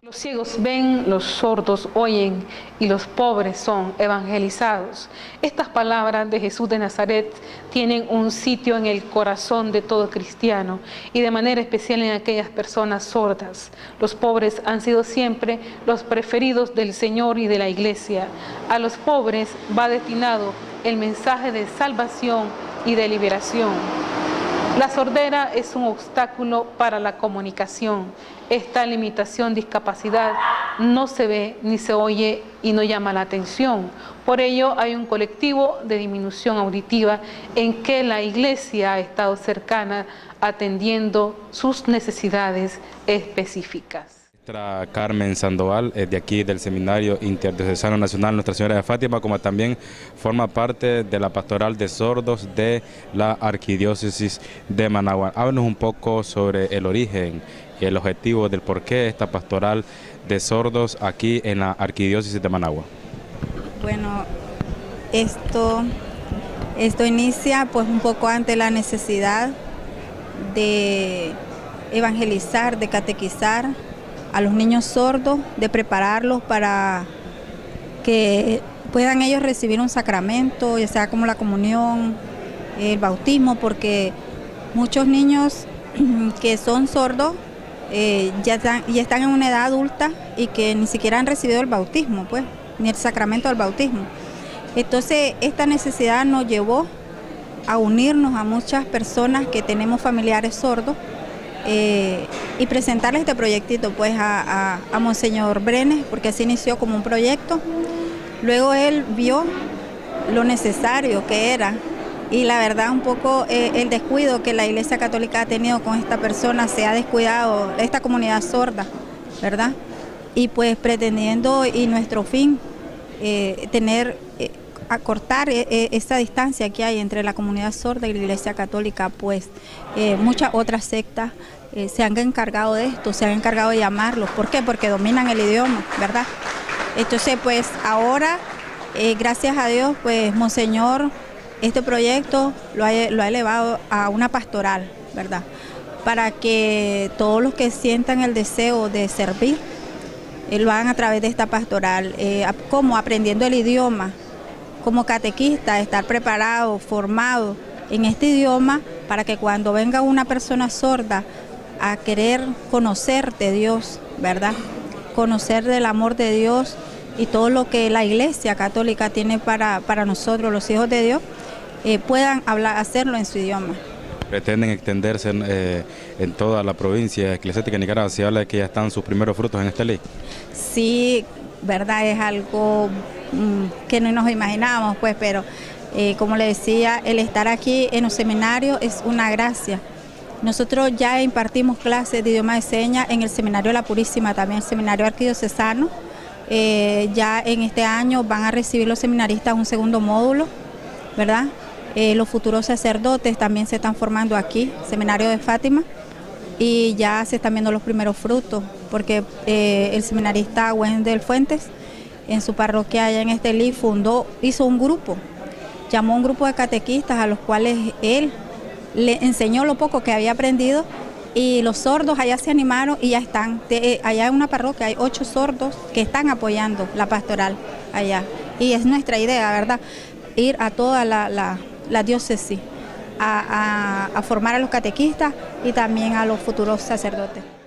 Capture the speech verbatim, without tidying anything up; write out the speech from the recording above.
Los ciegos ven, los sordos oyen y los pobres son evangelizados. Estas palabras de Jesús de Nazaret tienen un sitio en el corazón de todo cristiano y de manera especial en aquellas personas sordas. Los pobres han sido siempre los preferidos del Señor y de la Iglesia. A los pobres va destinado el mensaje de salvación y de liberación. La sordera es un obstáculo para la comunicación. Esta limitación, discapacidad, no se ve ni se oye y no llama la atención. Por ello, hay un colectivo de disminución auditiva en que la Iglesia ha estado cercana atendiendo sus necesidades específicas. Nuestra Carmen Sandoval es de aquí del Seminario Interdiocesano Nacional Nuestra Señora de Fátima, como también forma parte de la Pastoral de Sordos de la Arquidiócesis de Managua. Háblanos un poco sobre el origen y el objetivo del porqué esta Pastoral de Sordos aquí en la Arquidiócesis de Managua. Bueno, esto, esto inicia pues un poco ante la necesidad de evangelizar, de catequizar a los niños sordos, de prepararlos para que puedan ellos recibir un sacramento, ya sea como la comunión, el bautismo, porque muchos niños que son sordos eh, ya, están, ya están en una edad adulta y que ni siquiera han recibido el bautismo, pues, ni el sacramento del bautismo. Entonces, esta necesidad nos llevó a unirnos a muchas personas que tenemos familiares sordos, Eh, y presentarle este proyectito pues a, a, a Monseñor Brenes, porque así inició como un proyecto. Luego él vio lo necesario que era y la verdad un poco eh, el descuido que la Iglesia Católica ha tenido con esta persona, se ha descuidado esta comunidad sorda, ¿verdad? Y pues pretendiendo y nuestro fin, eh, tener, eh, acortar eh, esa distancia que hay entre la comunidad sorda y la Iglesia Católica, pues eh, muchas otras sectas eh, se han encargado de esto, se han encargado de llamarlos. ¿Por qué? Porque dominan el idioma, ¿verdad? Entonces, pues ahora, eh, gracias a Dios, pues Monseñor, este proyecto lo ha, lo ha elevado a una pastoral, ¿verdad? Para que todos los que sientan el deseo de servir, eh, lo hagan a través de esta pastoral, eh, como aprendiendo el idioma, como catequista, estar preparado, formado en este idioma para que cuando venga una persona sorda a querer conocer de Dios, ¿verdad? Conocer del amor de Dios y todo lo que la Iglesia Católica tiene para, para nosotros, los hijos de Dios, eh, puedan hablar, hacerlo en su idioma. Pretenden extenderse eh, en toda la provincia eclesiástica de Nicaragua. Se habla de que ya están sus primeros frutos en esta ley. Sí, verdad, es algo mmm, que no nos imaginábamos, pues, pero eh, como le decía, el estar aquí en los seminarios es una gracia. Nosotros ya impartimos clases de idioma de señas en el Seminario de la Purísima, también el Seminario Arquidiocesano. Eh, ya en este año van a recibir los seminaristas un segundo módulo, ¿verdad? Eh, los futuros sacerdotes también se están formando aquí, Seminario de Fátima, y ya se están viendo los primeros frutos, porque eh, el seminarista Wendel Fuentes, en su parroquia allá en Estelí, fundó, hizo un grupo, llamó a un grupo de catequistas a los cuales él le enseñó lo poco que había aprendido, y los sordos allá se animaron y ya están, de, allá en una parroquia hay ocho sordos que están apoyando la pastoral allá, y es nuestra idea, ¿verdad?, ir a toda la, la, la diócesis a, a, a formar a los catequistas y también a los futuros sacerdotes.